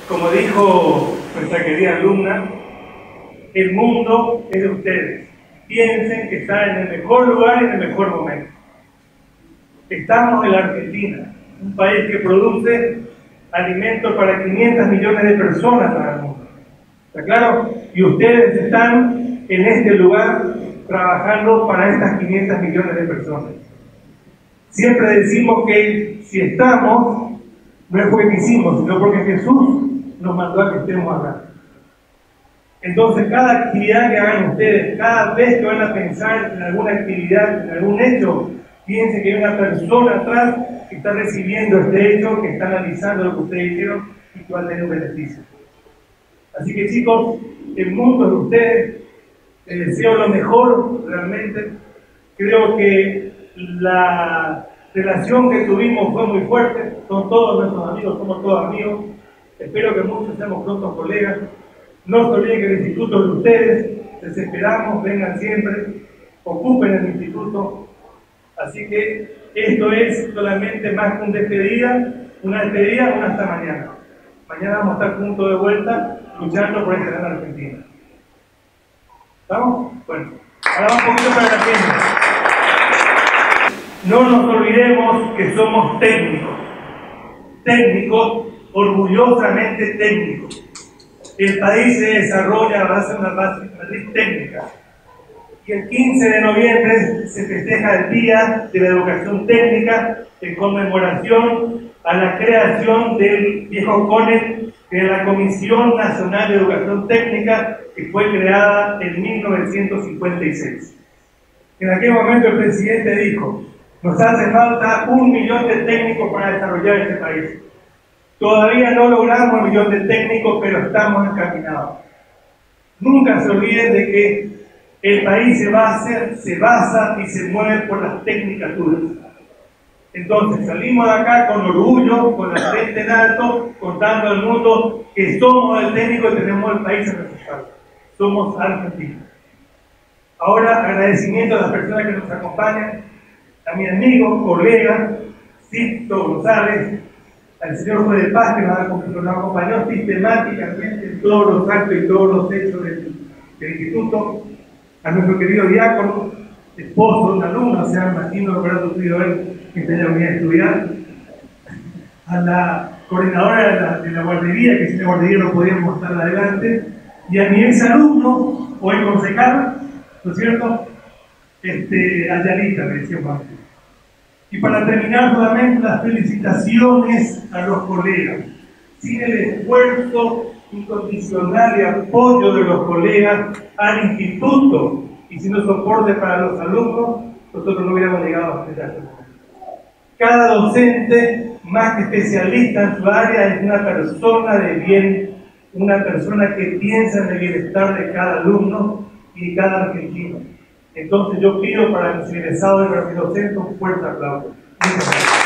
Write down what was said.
Como dijo nuestra querida alumna, el mundo es de ustedes. Piensen que están en el mejor lugar y en el mejor momento. Estamos en la Argentina, un país que produce alimentos para 500 millones de personas para el mundo. ¿Está claro? Y ustedes están en este lugar trabajando para estas 500 millones de personas. Siempre decimos que si estamos, no es porque quisimos, sino porque Jesús nos mandó a que estemos acá. Entonces, cada actividad que hagan ustedes, cada vez que van a pensar en alguna actividad, en algún hecho, piensen que hay una persona atrás que está recibiendo este hecho, que está analizando lo que ustedes hicieron y que va a tener un beneficio. Así que, chicos, el mundo es de ustedes. Les deseo lo mejor, realmente. Creo que la relación que tuvimos fue muy fuerte. Son todos nuestros amigos, somos todos amigos. Espero que muchos seamos pronto colegas. No se olviden que el instituto es de ustedes. Les esperamos, vengan siempre, ocupen el instituto. Así que esto es solamente más que una despedida, una hasta mañana. Mañana vamos a estar juntos de vuelta, luchando por esta gran Argentina. ¿Estamos? Bueno, ahora vamos un poquito para la agenda. No nos olvidemos que somos técnicos, orgullosamente técnicos. El país se desarrolla a base de una matriz técnica. Y el 15 de noviembre se festeja el Día de la Educación Técnica en conmemoración a la creación del viejo CONET, de la Comisión Nacional de Educación Técnica, que fue creada en 1956. En aquel momento el presidente dijo: nos hace falta 1 millón de técnicos para desarrollar este país. Todavía no logramos 1 millón de técnicos, pero estamos encaminados. Nunca se olviden de que el país se basa y se mueve por las tecnicaturas. Entonces salimos de acá con orgullo, con la frente en alto, contando al mundo que somos el técnico y tenemos el país en nuestro estado. Somos argentinos. Ahora, agradecimiento a las personas que nos acompañan, a mi amigo, colega, Sixto González, al señor juez de paz que nos acompañó sistemáticamente en todos los actos y todos los hechos del instituto, a nuestro querido diácono, esposo de un alumno, o sea, imagino que habrá sufrido él que tenía unidad de estudiar, a la coordinadora de la guardería, que sin la guardería no podíamos estar adelante, y a mi ex alumno, hoy concejal, ¿no es cierto? A Yanita, me decía Juan. Y para terminar, nuevamente las felicitaciones a los colegas. Sin el esfuerzo incondicional y apoyo de los colegas al instituto y sin el soporte para los alumnos, nosotros no hubiéramos llegado a este momento. Cada docente, más que especialista en su área, es una persona de bien, una persona que piensa en el bienestar de cada alumno y de cada argentino. Entonces yo pido para mis egresados y para mis docentes un fuerte aplauso.